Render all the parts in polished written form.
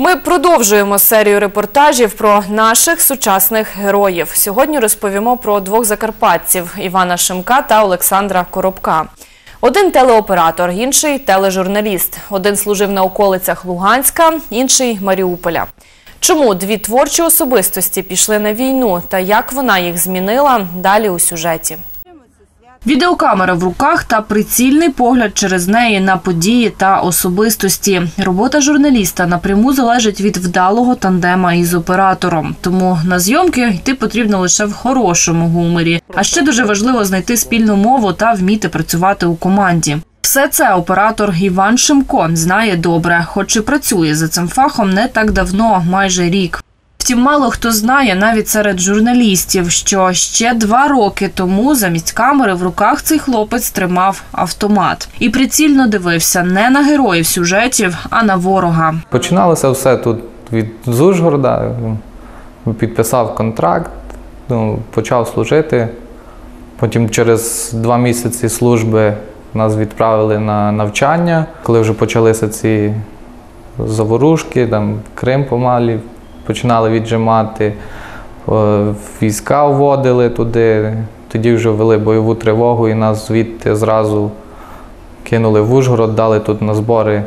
Ми продовжуємо серію репортажів про наших сучасних героїв. Сьогодні розповімо про двох закарпатців – Івана Шимка та Олександра Коробка. Один телеоператор, інший тележурналіст. Один служив на околицях Луганська, інший – Маріуполя. Чому дві творчі особистості пішли на війну та як вона їх змінила – далі у сюжеті. Відеокамера в руках та прицільний погляд через неї на події та особистості. Робота журналіста напряму залежить від вдалого тандема із оператором. Тому на зйомки йти потрібно лише в хорошому гуморі. А ще дуже важливо знайти спільну мову та вміти працювати у команді. Все це оператор Іван Шимко знає добре, хоч і працює за цим фахом не так давно, майже рік. Втім, мало хто знає, навіть серед журналістів, що ще 2 роки тому замість камери в руках цей хлопець тримав автомат. І прицільно дивився не на героїв сюжетів, а на ворога. Починалося все тут з Ужгорода. Підписав контракт, почав служити. Потім через 2 місяці служби нас відправили на навчання. Коли вже почалися ці заворушки, Крим помалі починали віджимати, війська вводили туди, тоді вже ввели бойову тривогу і нас звідти зразу кинули в Ужгород, дали тут на збори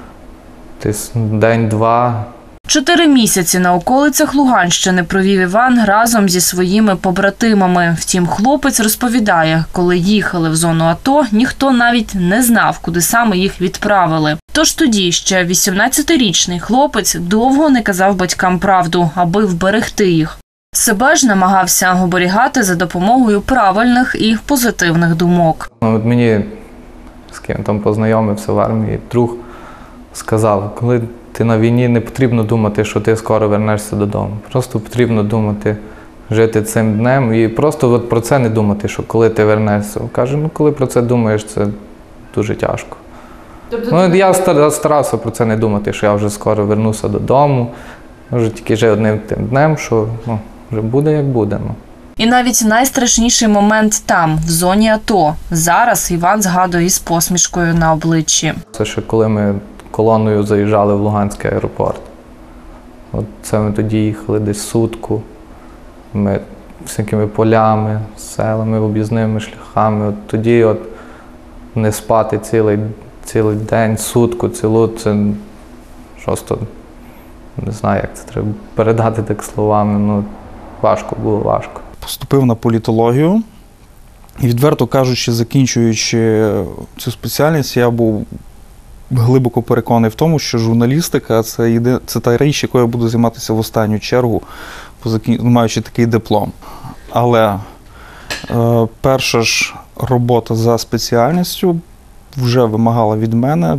день-два. 4 місяці на околицях Луганщини провів Іван разом зі своїми побратимами. Втім, хлопець розповідає, коли їхали в зону АТО, ніхто навіть не знав, куди саме їх відправили. Тож тоді ще 18-річний хлопець довго не казав батькам правду, аби вберегти їх. Себе ж намагався оберігати за допомогою правильних і позитивних думок. От мені, з ким там познайомився в армії, друг сказав, коли ти на війні, не потрібно думати, що ти скоро вернешся додому. Просто потрібно думати, жити цим днем і просто от про це не думати, що коли ти вернешся. Каже, коли про це думаєш, це дуже тяжко. Я старався про це не думати, що я вже скоро вернуся додому. Вже тільки жив одним тим днем, що вже буде як буде. І навіть найстрашніший момент там, в зоні АТО. Зараз Іван згадує із посмішкою на обличчі. Це ще коли ми колоною заїжджали в Луганський аеропорт. Це ми тоді їхали десь сутку. Ми всякими полями, селами, об'їзними шляхами. Тоді не спати цілий день, сутку, цілу, це просто не знаю, як це треба передати так словами. Важко було, важко. Поступив на політологію і, відверто кажучи, закінчуючи цю спеціальність, я був глибоко переконаний в тому, що журналістика – це та річ, якою я буду займатися в останню чергу, маючи такий диплом. Але перша ж робота за спеціальністю вже вимагала від мене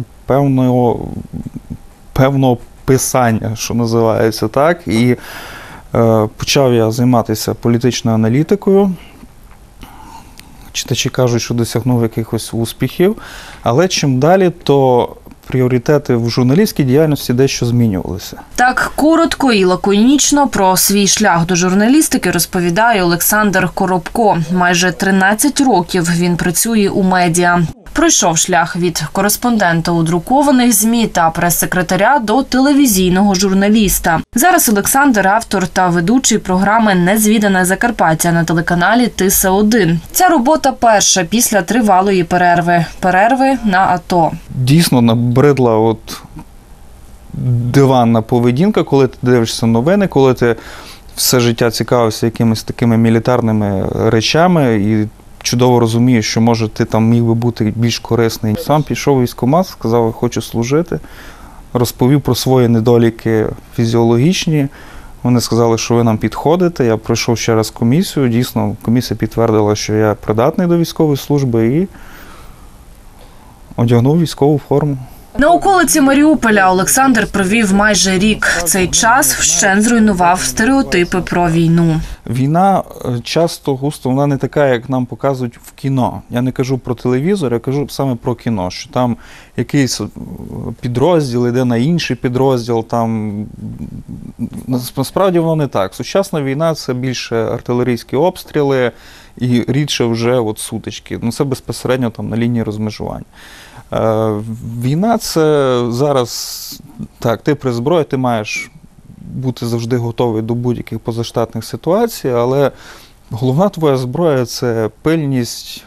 певного писання, що називається так. І почав я займатися політичною аналітикою. Читачі кажуть, що досягнув якихось успіхів, але чим далі, то пріоритети в журналістській діяльності дещо змінювалися. Так коротко і лаконічно про свій шлях до журналістики розповідає Олександр Коробко. Майже 13 років він працює у медіа. Пройшов шлях від кореспондента у друкованих ЗМІ та прес-секретаря до телевізійного журналіста. Зараз Олександр – автор та ведучий програми «Незвідане Закарпаття» на телеканалі Тиса-1. Ця робота перша після тривалої перерви на АТО. Дійсно набридла диванна поведінка, коли ти дивишся новини, коли ти все життя цікавився якимись такими мілітарними речами і чудово розумієш, що, може, ти там міг би бути більш корисний. Сам пішов в військкомат, сказав, я хочу служити, розповів про свої недоліки фізіологічні. Вони сказали, що ви нам підходите. Я пройшов ще раз комісію. Дійсно, комісія підтвердила, що я придатний до військової служби і одягнув військову форму. На околиці Маріуполя Олександр провів майже рік. Цей час вщент зруйнував стереотипи про війну. Війна часто, густо, вона не така, як нам показують в кіно. Я не кажу про телевізор, я кажу саме про кіно, що там якийсь підрозділ йде на інший підрозділ. Насправді воно не так. Сучасна війна – це більше артилерійські обстріли і рідше вже сутички. Це безпосередньо на лінії розмежування. Війна – це зараз, так, ти при зброї, ти маєш бути завжди готовий до будь-яких позаштатних ситуацій, але головна твоя зброя – це пильність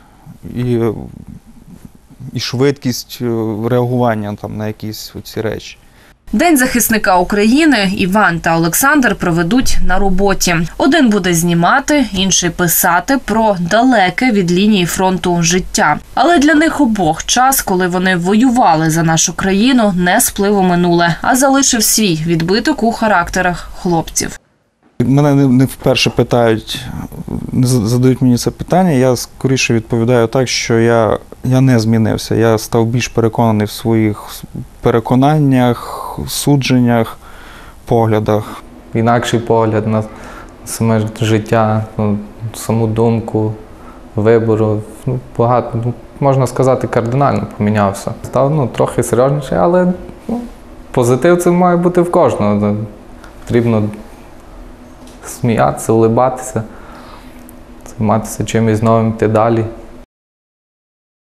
і швидкість реагування там, на якісь ці речі. День захисника України Іван та Олександр проведуть на роботі. Один буде знімати, інший писати про далеке від лінії фронту життя. Але для них обох час, коли вони воювали за нашу країну, не сплив у минуле, а залишив свій відбиток у характерах хлопців. Мене не вперше питають, задають мені це питання, я скоріше відповідаю так, що я не змінився. Я став більш переконаний в своїх переконаннях, судженнях, поглядах. Інакший погляд на саме життя, саму думку, вибору. Багато, можна сказати, кардинально помінявся. Став трохи серйозніший, але позитив це має бути в кожного. Потрібно сміятися, улибатися, займатися чимось новим, йти далі.